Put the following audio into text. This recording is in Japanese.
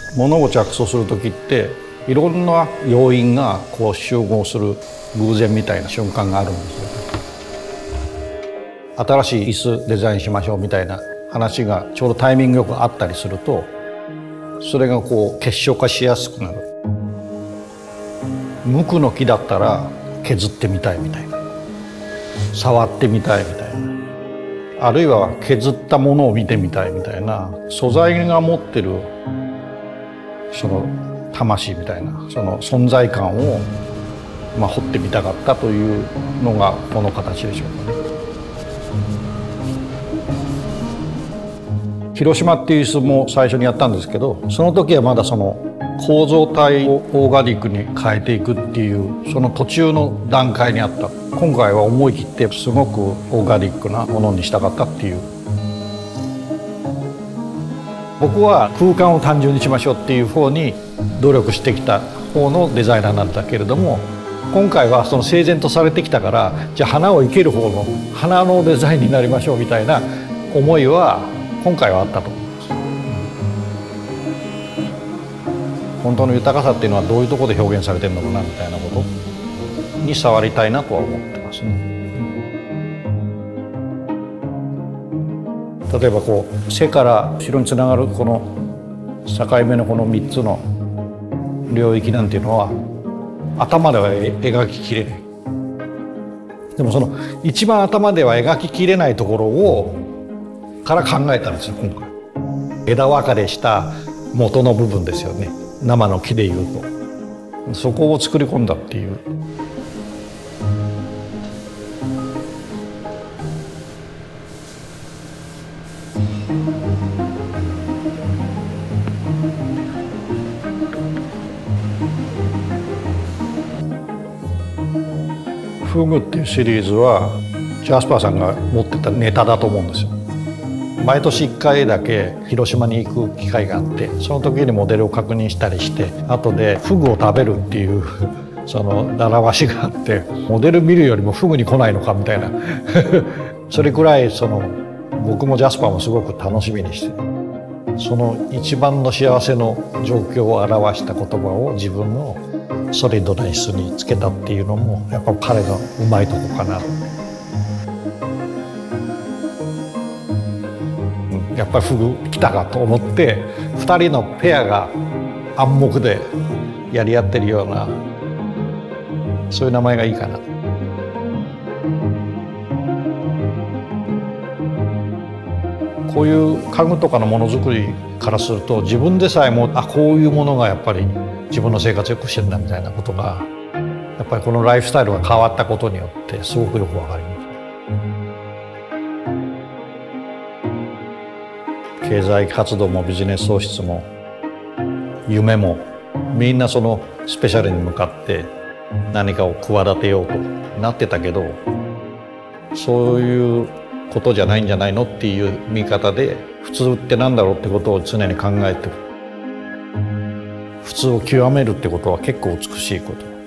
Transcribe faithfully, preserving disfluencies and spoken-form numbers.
物を着想する時っていろんな要因がこう集合する偶然みたいな瞬間があるんですよ。新しい椅子デザインしましょうみたいな話がちょうどタイミングよくあったりすると、それがこう結晶化しやすくなる。無垢の木だったら削ってみたいみたいな、触ってみたいみたいな、あるいは削ったものを見てみたいみたいな、素材が持ってるその魂みたいなその存在感を、まあ、掘ってみたかったというのがこの形でしょうかね。広島っていう椅子も最初にやったんですけど、その時はまだその構造体をオーガニックに変えていくっていうその途中の段階にあった。今回は思い切ってすごくオーガニックなものにしたかったっていう。僕は空間を単純にしましょうっていう方に努力してきた方のデザイナーなんだけれども、今回はその整然とされてきたから、じゃあ花を生ける方の花のデザインになりましょうみたいな思いは今回はあったと思います。本当の豊かさっていうのはどういうところで表現されてるのかなみたいなことに触りたいなとは思ってますね。例えばこう背から後ろにつながるこの境目のこのみっつの領域なんていうのは頭では描ききれない。でもその一番頭では描ききれないところをから考えたんですよ今回。枝分かれした元の部分ですよね、生の木でいうと。そこを作り込んだっていう。フグっていうシリーズはジャスパーさんが持ってたネタだと思うんですよ。毎年いっかいだけ広島に行く機会があって、その時にモデルを確認したりして、後でフグを食べるっていうその習わしがあって、モデル見るよりもフグに来ないのかみたいなそれくらいその僕もジャスパーもすごく楽しみにして、その一番の幸せの状況を表した言葉を自分のソリッドな椅子につけたっていうのもやっぱ彼のうまいとこかな。やっぱりフグ来たかと思ってふたりのペアが暗黙でやり合ってるような、そういう名前がいいかな。こういう家具とかのものづくりからすると、自分でさえもあこういうものがやっぱり自分の生活を良くしてるんだみたいなことが、やっぱりこのライフスタイルが変わったことによってすごくよくわかります。経済活動もビジネス創出も夢もみんなそのスペシャルに向かって何かを企てようとなってたけど、そういうことじゃないんじゃないのっていう見方で、普通ってなんだろうってことを常に考えてる。普通を極めるってことは結構美しいこと。